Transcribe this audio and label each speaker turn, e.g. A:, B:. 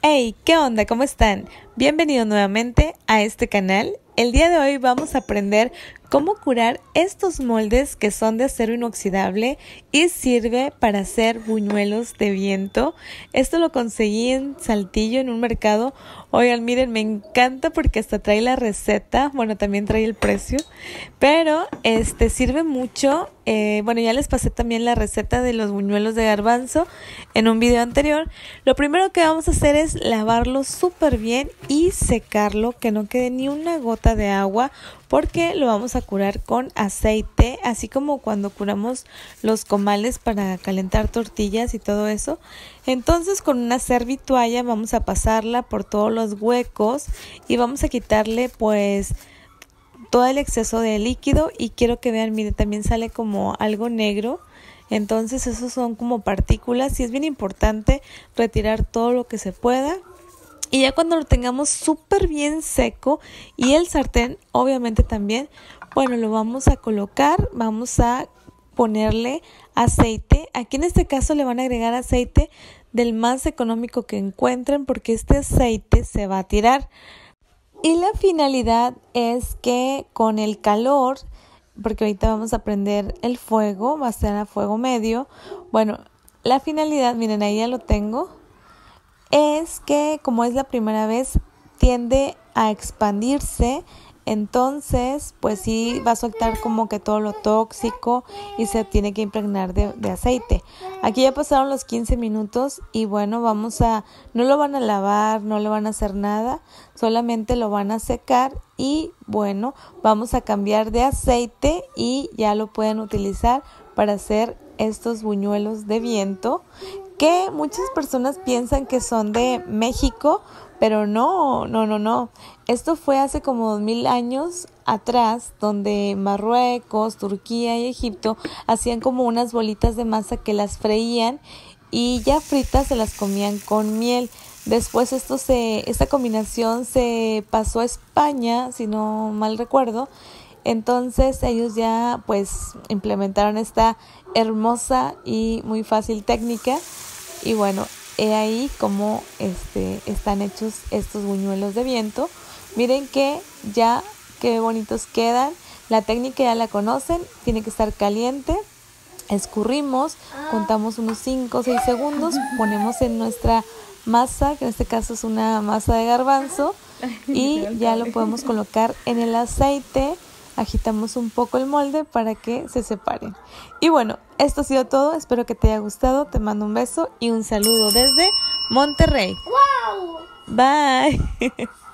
A: Hey, ¿qué onda? ¿Cómo están? Bienvenidos nuevamente a este canal. El día de hoy vamos a aprender cómo curar estos moldes que son de acero inoxidable y sirve para hacer buñuelos de viento. Esto lo conseguí en Saltillo en un mercado. Oigan, miren, me encanta porque hasta trae la receta, bueno, también trae el precio, pero sirve mucho. Bueno, ya les pasé también la receta de los buñuelos de garbanzo en un video anterior. Lo primero que vamos a hacer es lavarlo súper bien y secarlo, que no quede ni una gota de agua, porque lo vamos a curar con aceite, así como cuando curamos los comales para calentar tortillas y todo eso. Entonces con una servitoalla vamos a pasarla por todos los huecos y vamos a quitarle pues todo el exceso de líquido. Y quiero que vean, miren, también sale como algo negro. Entonces esos son como partículas y es bien importante retirar todo lo que se pueda. Y ya cuando lo tengamos súper bien seco y el sartén obviamente también, bueno, lo vamos a colocar, vamos a ponerle aceite. Aquí en este caso le van a agregar aceite del más económico que encuentren, porque este aceite se va a tirar. Y la finalidad es que con el calor, porque ahorita vamos a prender el fuego, va a ser a fuego medio. Bueno, la finalidad, miren, ahí ya lo tengo, es que como es la primera vez tiende a expandirse, entonces pues sí va a soltar como que todo lo tóxico y se tiene que impregnar de aceite. Aquí ya pasaron los 15 minutos y bueno, no lo van a lavar, no le van a hacer nada, solamente lo van a secar y bueno, vamos a cambiar de aceite y ya lo pueden utilizar para hacer estos buñuelos de viento, que muchas personas piensan que son de México, pero no. Esto fue hace como 2000 años atrás, donde Marruecos, Turquía y Egipto hacían como unas bolitas de masa que las freían y ya fritas se las comían con miel. Después esta combinación se pasó a España, si no mal recuerdo. Entonces ellos ya pues implementaron esta hermosa y muy fácil técnica. Y bueno, he ahí como están hechos estos buñuelos de viento. Miren que ya qué bonitos quedan. La técnica ya la conocen, tiene que estar caliente. Escurrimos, contamos unos 5 o 6 segundos, ponemos en nuestra masa, que en este caso es una masa de garbanzo, y ya lo podemos colocar en el aceite. Agitamos un poco el molde para que se separen. Y bueno, esto ha sido todo. Espero que te haya gustado. Te mando un beso y un saludo desde Monterrey.
B: ¡Wow!
A: Bye.